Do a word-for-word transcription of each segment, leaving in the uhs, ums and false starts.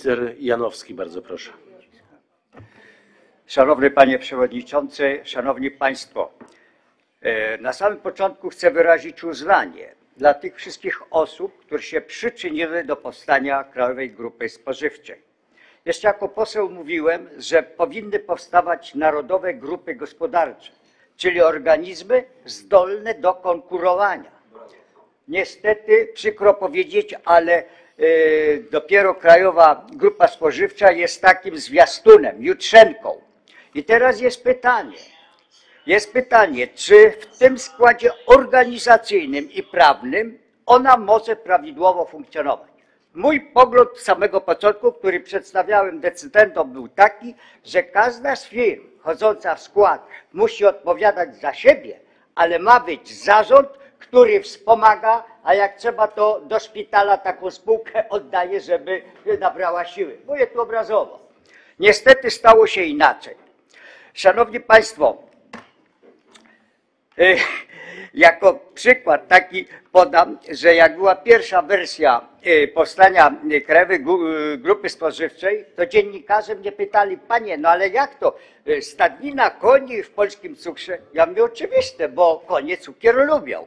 minister Janowski, bardzo proszę. Szanowny Panie Przewodniczący, Szanowni Państwo, na samym początku chcę wyrazić uznanie dla tych wszystkich osób, które się przyczyniły do powstania Krajowej Grupy Spożywczej. Jeszcze jako poseł mówiłem, że powinny powstawać narodowe grupy gospodarcze, czyli organizmy zdolne do konkurowania. Niestety, przykro powiedzieć, ale y, dopiero Krajowa Grupa Spożywcza jest takim zwiastunem, jutrzenką. I teraz jest pytanie, jest pytanie, czy w tym składzie organizacyjnym i prawnym ona może prawidłowo funkcjonować. Mój pogląd z samego początku, który przedstawiałem decydentom, był taki, że każda z firm wchodząca w skład musi odpowiadać za siebie, ale ma być zarząd, który wspomaga, a jak trzeba, to do szpitala taką spółkę oddaje, żeby nabrała siły. Mówię tu obrazowo. Niestety stało się inaczej. Szanowni Państwo, jako przykład taki podam, że jak była pierwsza wersja powstania Krajowej Grupy Spożywczej, to dziennikarze mnie pytali: panie, no ale jak to, stadnina koni w polskim cukrze? Ja mówię: oczywiste, bo konie cukier lubią.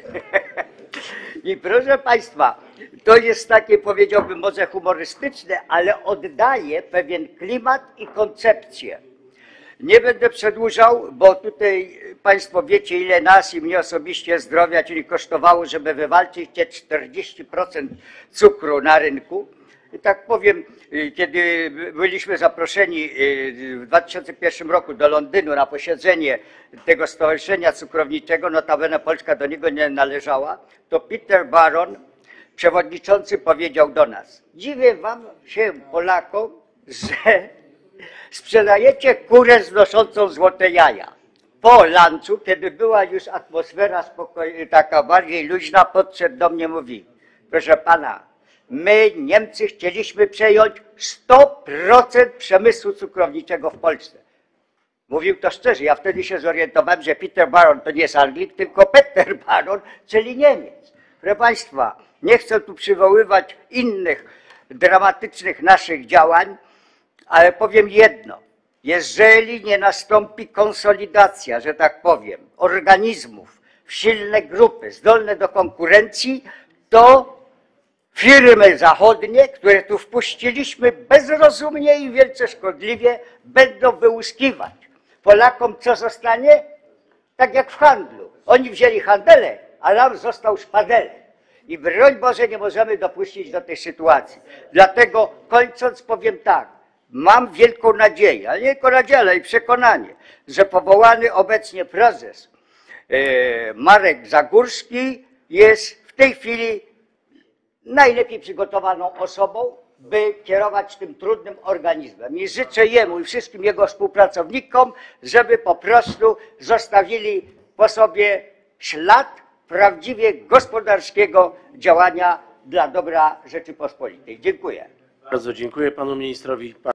I proszę Państwa, to jest takie, powiedziałbym, może humorystyczne, ale oddaje pewien klimat i koncepcję. Nie będę przedłużał, bo tutaj Państwo wiecie, ile nas i mnie osobiście zdrowia, czyli kosztowało, żeby wywalczyć te czterdzieści procent cukru na rynku. I tak powiem, kiedy byliśmy zaproszeni w dwa tysiące pierwszym roku do Londynu na posiedzenie tego Stowarzyszenia Cukrowniczego, notabene Polska do niego nie należała, to Peter Baron, przewodniczący, powiedział do nas: dziwię wam się, Polakom, że sprzedajecie kurę znoszącą złote jaja. Po lunchu, kiedy była już atmosfera spokojna, taka bardziej luźna, podszedł do mnie i mówi: proszę pana, my, Niemcy, chcieliśmy przejąć sto procent przemysłu cukrowniczego w Polsce. Mówił to szczerze. Ja wtedy się zorientowałem, że Peter Baron to nie jest Anglik, tylko Peter Baron, czyli Niemiec. Proszę Państwa, nie chcę tu przywoływać innych dramatycznych naszych działań, ale powiem jedno. Jeżeli nie nastąpi konsolidacja, że tak powiem, organizmów w silne grupy zdolne do konkurencji, to firmy zachodnie, które tu wpuściliśmy bezrozumnie i wielce szkodliwie, będą wyłuskiwać. Polakom co zostanie? Tak jak w handlu. Oni wzięli handelek, a nam został szpadelek. I broń Boże, nie możemy dopuścić do tej sytuacji. Dlatego kończąc powiem tak. Mam wielką nadzieję, ale nie tylko nadzieję, ale i przekonanie, że powołany obecnie prezes Marek Zagórski jest w tej chwili najlepiej przygotowaną osobą, by kierować tym trudnym organizmem. I życzę jemu i wszystkim jego współpracownikom, żeby po prostu zostawili po sobie ślad prawdziwie gospodarskiego działania dla dobra Rzeczypospolitej. Dziękuję. Bardzo dziękuję panu ministrowi.